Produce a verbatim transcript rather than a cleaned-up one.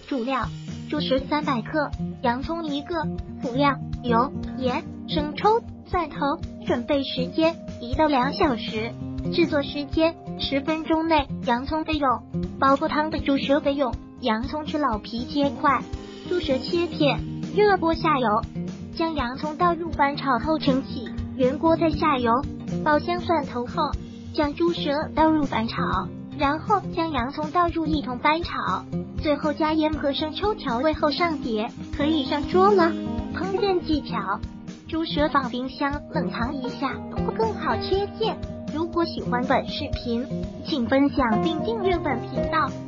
主料：猪舌三百克，洋葱一个。辅料：油、盐、生抽、蒜头。准备时间一到两小时。制作时间十分钟内。洋葱备用，煲过汤的猪舌备用。洋葱去老皮切块，猪舌切片。热锅下油，将洋葱倒入翻炒后盛起。原锅再下油，爆香蒜头后，将猪舌倒入翻炒，然后将洋葱倒入一同翻炒，最后加盐和生抽调味后上碟，可以上桌了。烹饪技巧：猪舌放冰箱冷藏一下会更好切片。如果喜欢本视频，请分享并订阅本频道。